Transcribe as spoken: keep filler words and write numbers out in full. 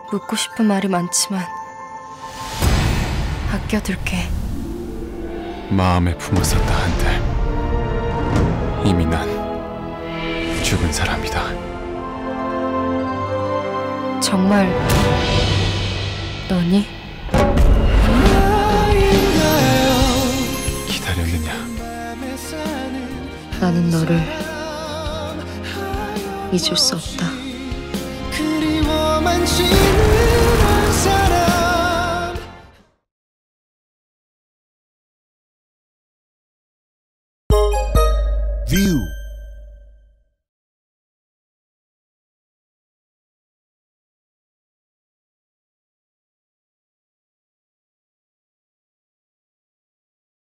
묻고 싶은 말이 많지만 아껴둘게. 마음에 품었었다 한들 이미 난 죽은 사람이다. 정말 너니? 기다렸느냐? 나는 너를 잊을 수 없다. View